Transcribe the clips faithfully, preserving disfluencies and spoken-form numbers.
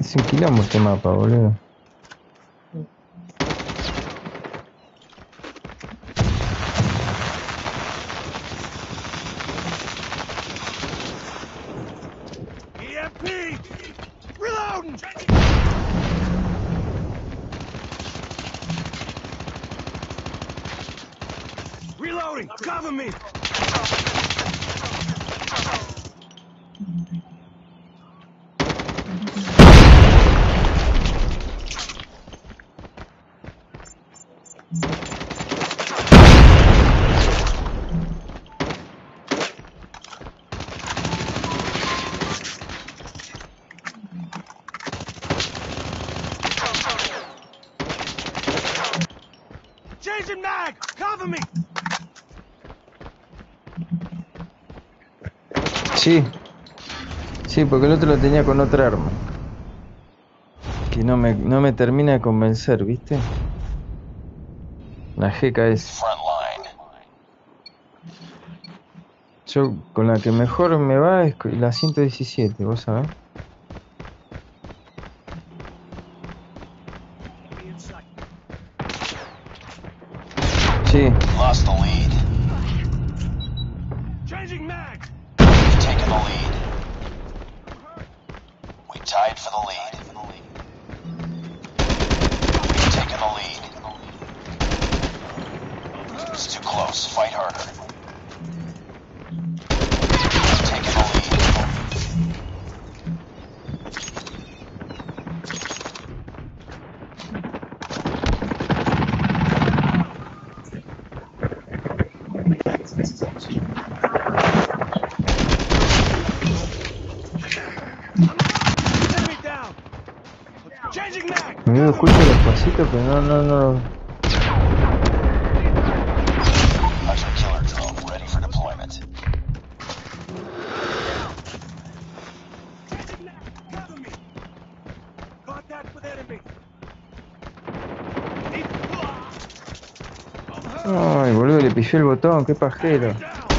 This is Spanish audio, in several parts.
Es un quilombo este mapa, boludo. E M P! Reloading! Reloading! Cover me! Changing mag! Cover me! Sí. Sí, porque el otro lo tenía con otra arma. Que no me, no me termina de convencer, ¿viste? La G K S. Yo con la que mejor me va es con la ciento diecisiete, ¿vos sabés? Sí. Lost the lead. Changing mag! We've taken the lead. We tied for the lead. We've taken the lead. It's too close. Fight harder. We've taken the lead. Enemy down! Changing mag! Me escucho los pasitos, pero no, no, no. Hunter killer drone ready for deployment. Changing mag! Cover me! Contact with enemy! Ay, boludo, le pillé el botón, qué pajero.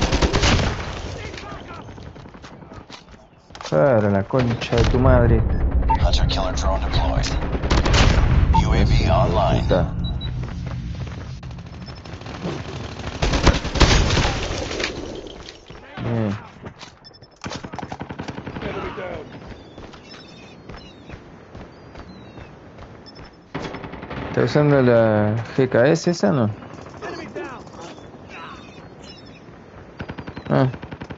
Claro, la concha de tu madre. Hunter killer drone deployed. U A V online. Puta. Bien. Enemy down! ¿Está usando la G K S esa, no? Enemy down! Ah.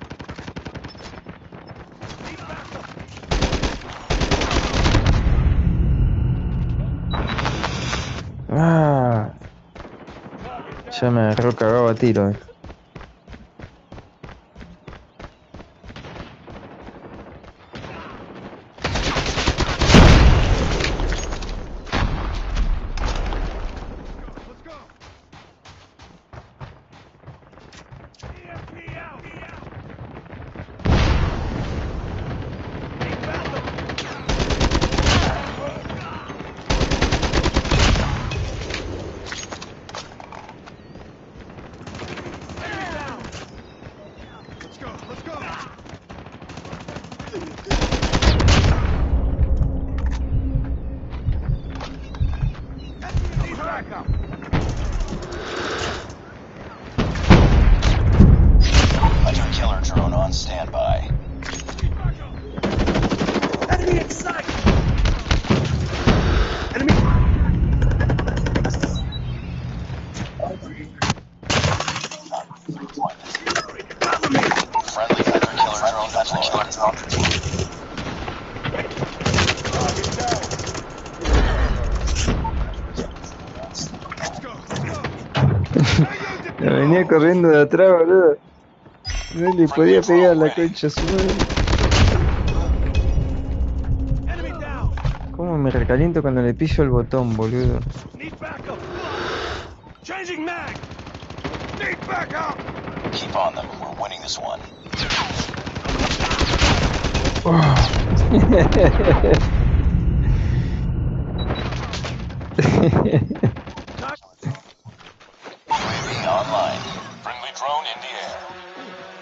Ah. Ya me agarró cagado a tiro. eh. Let's go! E M P out! Need backup! Enemy down! Let's go! Let's go! Need backup! Hunter killer drone on standby. Need backup! Enemy in sight! Enemy! Cover me! Friendly hunter killer drone deployed. Let's go! Let's go! Me venía corriendo de atrás, boludo. No le podía pegar la concha a su madre. Enemy down! ¿Cómo me recaliento cuando le pillo el botón, boludo? Need backup! Changing mag! Need backup! Keep on them. We're winning this one. U A V online. Friendly drone in the air.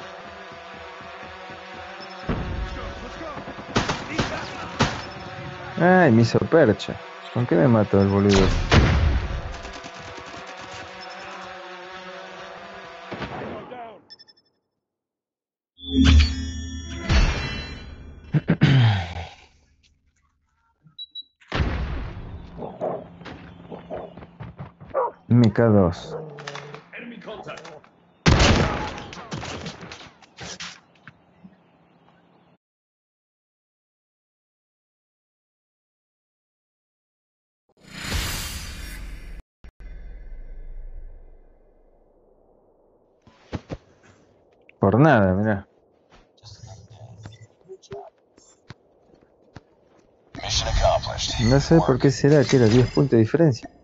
Let's go! Let's go! Need backup! Ay, me hizo percha. ¿Con qué me mató el boludo? Go down. M K dos. Enemy contact. Por nada, mirá. Mission accomplished. No sé por qué será que era diez puntos de diferencia.